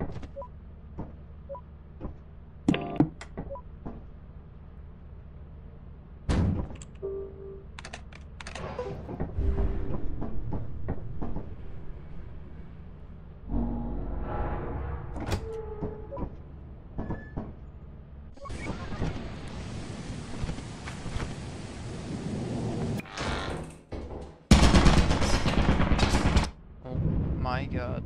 My God.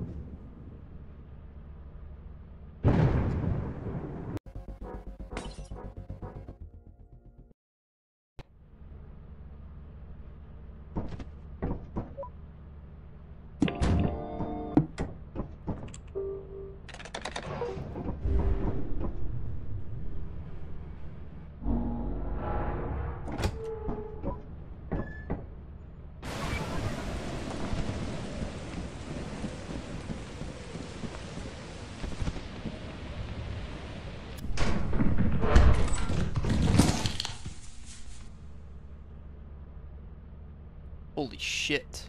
Holy shit.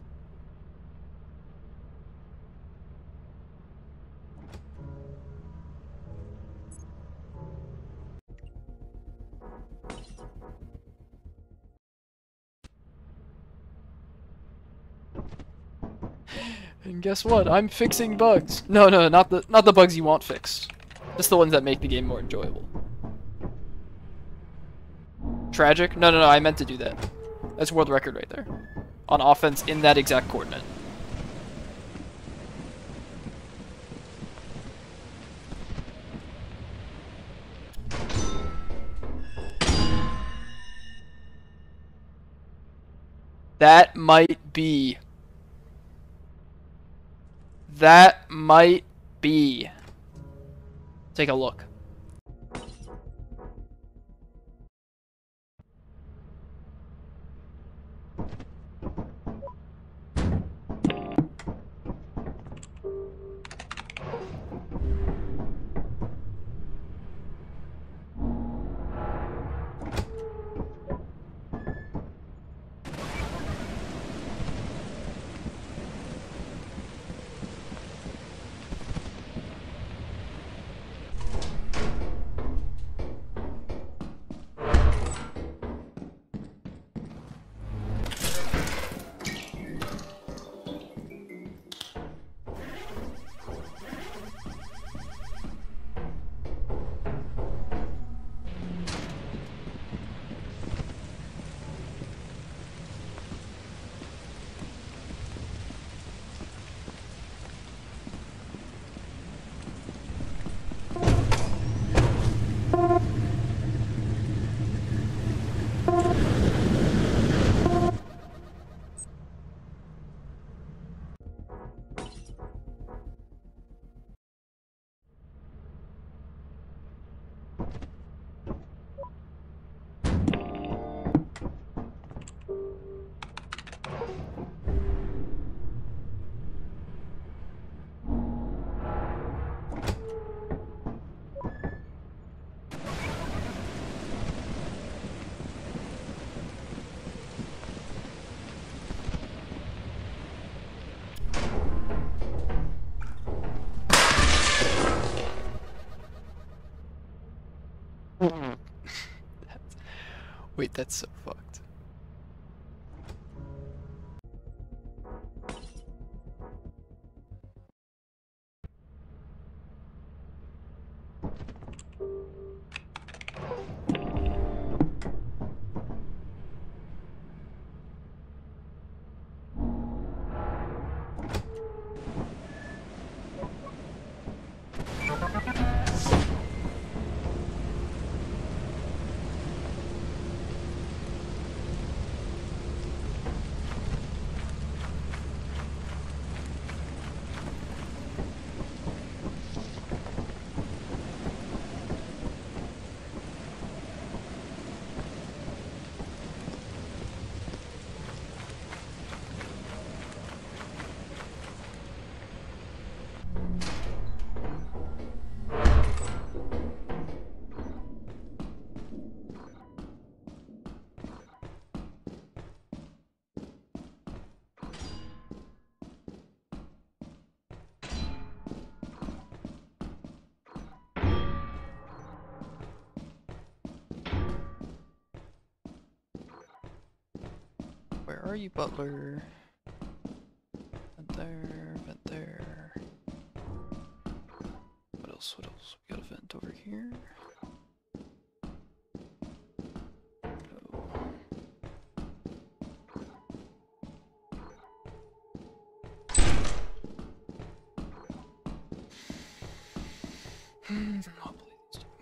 And guess what? I'm fixing bugs. No, not the bugs you want fixed. Just the ones that make the game more enjoyable. Tragic? No, I meant to do that. That's world record right there. On offense in that exact coordinate. That might be. That might be. Take a look. Wait, that's so fucked. Where are you, butler? Vent there, vent there. What else? What else? We got a vent over here. I'll play these two.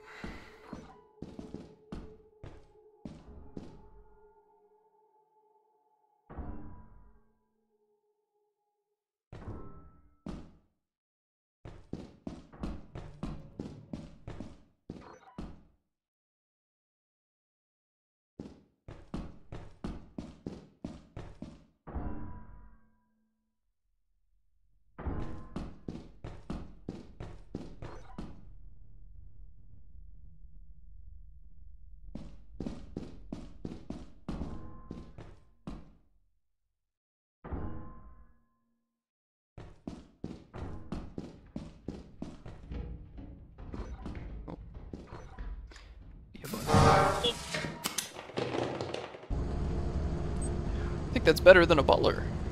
I think that's better than a butler.